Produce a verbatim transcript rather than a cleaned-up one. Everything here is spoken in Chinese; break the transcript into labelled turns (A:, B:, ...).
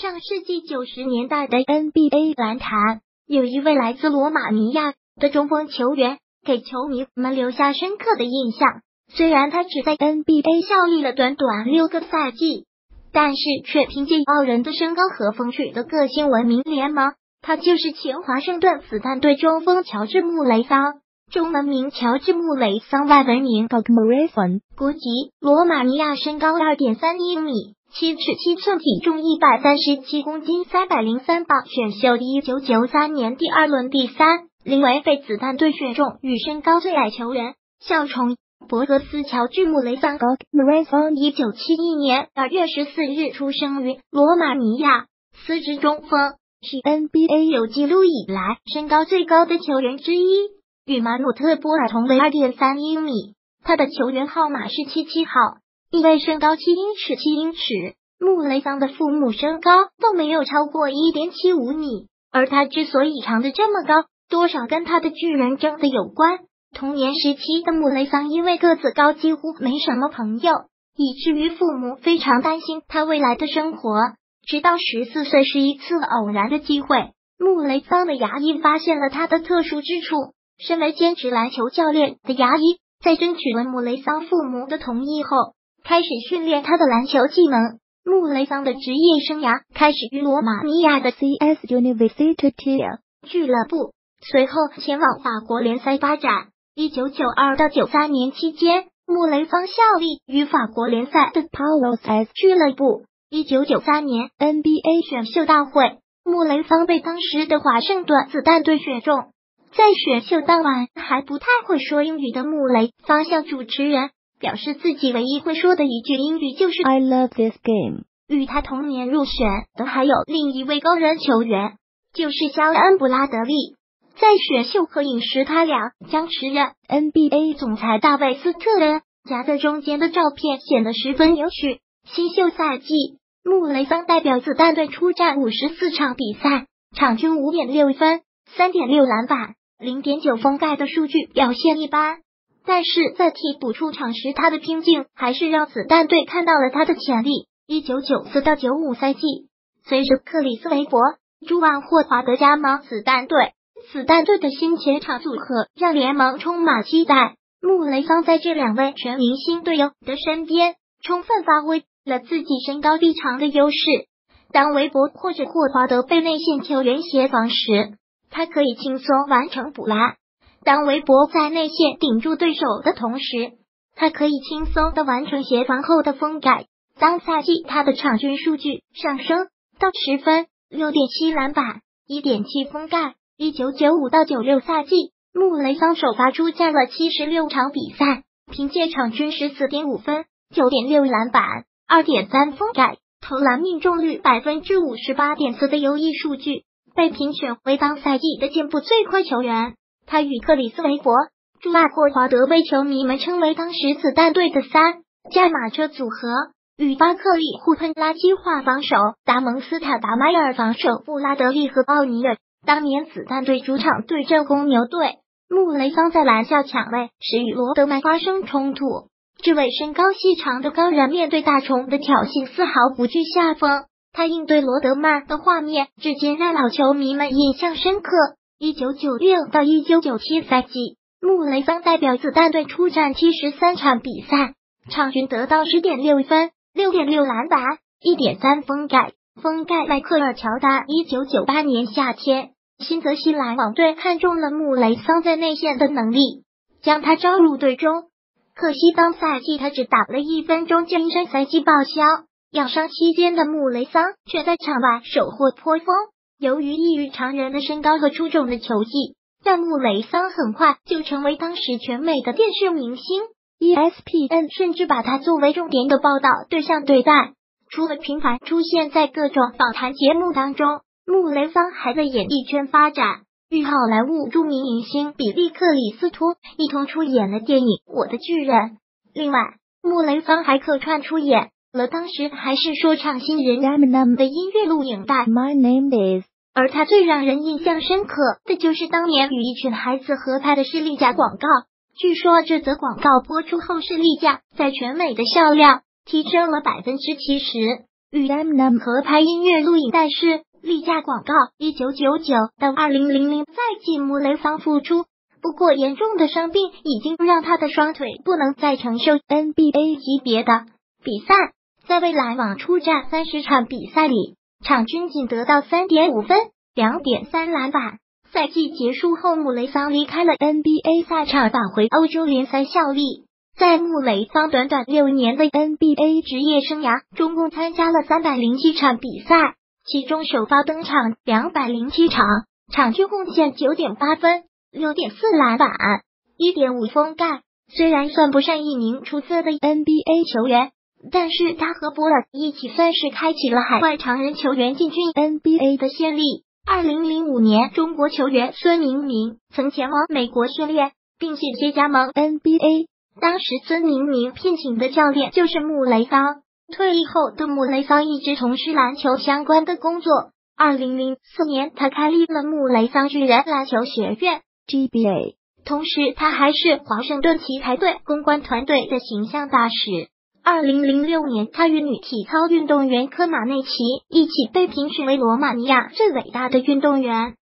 A: 上世纪九十年代的 N B A 篮坛，有一位来自罗马尼亚的中锋球员，给球迷们留下深刻的印象。虽然他只在 N B A 效力了短短六个赛季，但是却凭借傲人的身高和风趣的个性闻名联盟。他就是前华盛顿子弹队中锋乔治·穆雷桑，中文名乔治·穆雷桑，外文名 Murayson， 国籍罗马尼亚，身高 二点三一米，七尺七寸，体重一百三十七公斤，三百零三磅，选秀一九九三年第二轮第三，临为被子弹队选中，与身高最矮球员小虫博格斯乔治·穆雷桑 Murayson， 一九七一年二月十四日出生于罗马尼亚，司职中锋，是 N B A 有纪录以来身高最高的球员之一，与马努特波尔同为 二点三一米。他的球员号码是七七号，因为身高七英尺七英尺，穆雷桑的父母身高都没有超过 一点七五米，而他之所以长得这么高，多少跟他的巨人争的有关。童年时期的穆雷桑因为个子高，几乎没什么朋友，以至于父母非常担心他未来的生活。直到十四岁是一次偶然的机会，穆雷桑的牙医发现了他的特殊之处。身为兼职篮球教练的牙医，在争取了穆雷桑父母的同意后，开始训练他的篮球技能。穆雷桑的职业生涯开始于罗马尼亚的 C S Universitatea 俱乐部，随后前往法国联赛发展。一九九二到九三年期间，穆雷桑效力于法国联赛的 Paulos S 俱乐部。一九九三年 N B A 选秀大会，穆雷桑被当时的华盛顿子弹队选中。在选秀当晚，还不太会说英语的穆雷桑向主持人表示，自己唯一会说的一句英语就是 I love this game。 与他同年入选的还有另一位高人球员，就是肖恩·布拉德利。在选秀合影时，他俩将时任 N B A 总裁大卫·斯特恩夹在中间的照片显得十分有趣。新秀赛季，穆雷桑代表子弹队出战五十四场比赛，场均 五点六分， 三点六篮板， 零点九封盖的数据表现一般，但是在替补出场时，他的拼劲还是让子弹队看到了他的潜力。一九九四到九五赛季，随着克里斯韦伯、朱万霍华德加盟子弹队，子弹队的新前场组合让联盟充满期待。穆雷桑在这两位全明星队友的身边，充分发挥了自己身高臂长的优势。当韦伯或者霍华德被内线球员协防时，他可以轻松完成补篮；当韦伯在内线顶住对手的同时，他可以轻松的完成协防后的封盖。当赛季他的场均数据上升到十分， 六点七篮板， 一点七封盖。一九九五到九六赛季，穆雷桑首发出战了七十六场比赛，凭借场均 十四点五分， 九点六篮板， 二点三封盖，投篮命中率 百分之五十八点四 的优异数据，被评选为当赛季的进步最快球员。他与克里斯韦伯、朱万霍华德被球迷们称为当时子弹队的三驾马车组合，与巴克利互喷垃圾话防守达蒙斯塔达迈尔防守布拉德利和奥尼尔。当年子弹队主场对阵公牛队，穆雷桑在篮下抢位时与罗德曼发生冲突，这位身高细长的高人面对大虫的挑衅丝毫不惧下风，他应对罗德曼的画面至今让老球迷们印象深刻。一九九六到一九九七赛季，穆雷桑代表子弹队出战七十三场比赛，场均得到 十点六分， 六点六篮板， 一点三封盖。封盖迈克尔乔丹。一九九八年夏天，新泽西篮网队看中了穆雷桑在内线的能力，将他招入队中。可惜当赛季他只打了一分钟就因伤赛季报销，养伤期间的穆雷桑却在场外收获颇丰。由于异于常人的身高和出众的球技，让穆雷桑很快就成为当时全美的电视明星。E S P N 甚至把他作为重点的报道对象对待。除了频繁出现在各种访谈节目当中，穆雷桑还在演艺圈发展，与好莱坞著名影星比利克里斯托一同出演了电影《我的巨人》。另外，穆雷桑还客串出演了当时还是说唱新人 Eminem 的音乐录影带 My Name Is。而他最让人印象深刻的就是当年与一群孩子合拍的士力架广告。据说这则广告播出后，士力架在全美的销量提升了 百分之七十。 与 Eminem 合拍音乐录影带时，例假广告。一九九九到二零零零赛季，穆雷桑复出，不过严重的伤病已经让他的双腿不能再承受 N B A 级别的比赛。在为篮网出战三十场比赛里，场均仅得到 三点五分、两点三篮板。赛季结束后，穆雷桑离开了 N B A 赛场，返回欧洲联赛效力。在穆雷桑短短六年的 N B A 职业生涯，总共参加了三百零七场比赛，其中首发登场两百零七场，场均贡献 九点八分、六点四篮板、一点五封盖。虽然算不上一名出色的 N B A 球员，但是他和波尔一起算是开启了海外常人球员进军 N B A 的先例。二零零五年，中国球员孙明明曾前往美国训练，并险些加盟 N B A。当时孙明明聘请的教练就是穆雷桑。退役后的穆雷桑一直从事篮球相关的工作。二零零四年，他开立了穆雷桑巨人篮球学院 G B A， 同时他还是华盛顿奇才队公关团队的形象大使。二零零六年，他与女体操运动员科马内奇一起被评选为罗马尼亚最伟大的运动员。